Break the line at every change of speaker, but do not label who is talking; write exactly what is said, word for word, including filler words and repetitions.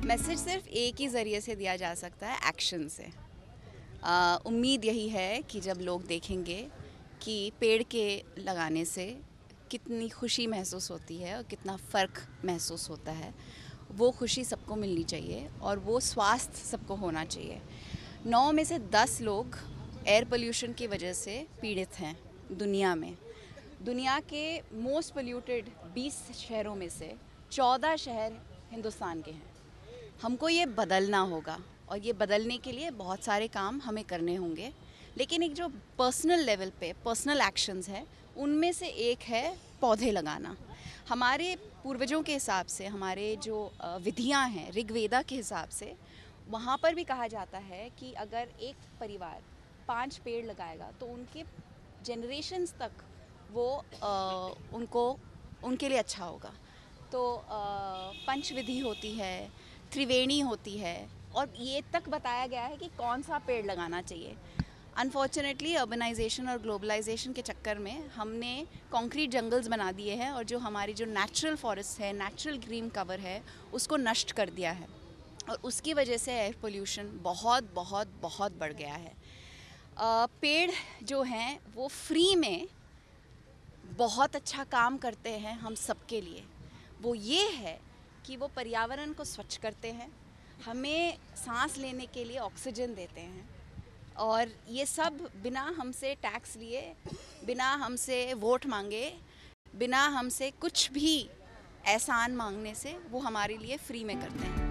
Message सिर्फ एक ही ज़रिए से दिया जा सकता है, एक्शन से। आ, उम्मीद यही है कि जब लोग देखेंगे कि पेड़ के लगाने से कितनी खुशी महसूस होती है और कितना फ़र्क महसूस होता है, वो खुशी सबको मिलनी चाहिए और वो स्वास्थ्य सबको होना चाहिए। नौ में से दस लोग एयर पोल्यूशन की वजह से पीड़ित हैं दुनिया में। दुनिया के मोस्ट पोल्यूटेड बीस शहरों में से चौदह शहर हिंदुस्तान के हैं। हमको ये बदलना होगा और ये बदलने के लिए बहुत सारे काम हमें करने होंगे, लेकिन एक जो पर्सनल लेवल पे पर्सनल एक्शंस है, उनमें से एक है पौधे लगाना। हमारे पूर्वजों के हिसाब से, हमारे जो विधियां हैं ऋग्वेदा के हिसाब से, वहाँ पर भी कहा जाता है कि अगर एक परिवार पांच पेड़ लगाएगा तो उनके जनरेशन्स तक वो आ, उनको उनके लिए अच्छा होगा। तो पंचविधि होती है, त्रिवेणी होती है और ये तक बताया गया है कि कौन सा पेड़ लगाना चाहिए। अनफॉर्चुनेटली अर्बनाइजेशन और ग्लोबलाइजेशन के चक्कर में हमने कंक्रीट जंगल्स बना दिए हैं और जो हमारी जो नेचुरल फॉरेस्ट है, नेचुरल ग्रीन कवर है, उसको नष्ट कर दिया है और उसकी वजह से एयर पोल्यूशन बहुत बहुत बहुत बढ़ गया है। आ, पेड़ जो हैं वो फ्री में बहुत अच्छा काम करते हैं हम सबके लिए। वो ये है कि वो पर्यावरण को स्वच्छ करते हैं, हमें सांस लेने के लिए ऑक्सीजन देते हैं और ये सब बिना हमसे टैक्स लिए, बिना हमसे वोट मांगे, बिना हमसे कुछ भी एहसान मांगने से वो हमारे लिए फ्री में करते हैं।